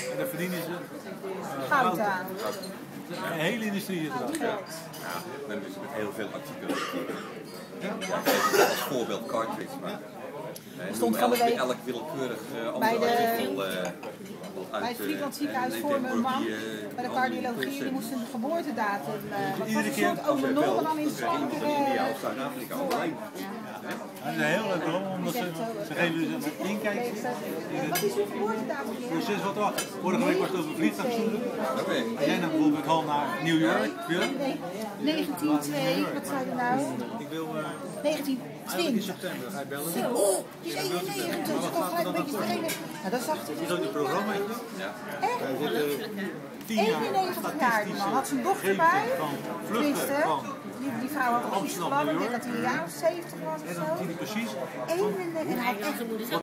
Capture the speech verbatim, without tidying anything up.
En daar verdienen ze uh, goud aan. De hele industrie is erachter. Ja, dan is het met heel veel artikelen. Ja, als voorbeeld cartridge, maar er stond van de elk, week elk willekeurig uh, bij, ander de, artikel uh, bij het Friedland ziekenhuis voor mijn man, bij de cardiologie, die moest een geboortedatum. Uh, wat was een soort overnomen dan in Spanje. India of Zuid-Afrika alleen. Dat is een heel leuk bron, omdat ze, ze geven dus een inkijkje. Wat is uw geboortedatum? Proces wat er vorige week was het over vliegtuigstoelen. Okay. Als jij nou bijvoorbeeld al naar New York wil? Nee, negentien twee, wat zei je nou? Ik wil uh, negentien twintig. in september, ga je bellen? Zo, oh, die is eenennegentig, dus ik kan gelijk een beetje trainen. Nou, dat zag hij Is ook een programma? Ja. echt? Hij zit uh, tien jaar eenennegentig jaar die man, had zijn dochter bij. van vluchten Tenminste, van die, die vrouw had al precies Amsterdam, geloof, ik New denk York. dat hij een jaar of zeventig was of en zo. dan zie je precies eenennegentig, en hij had echt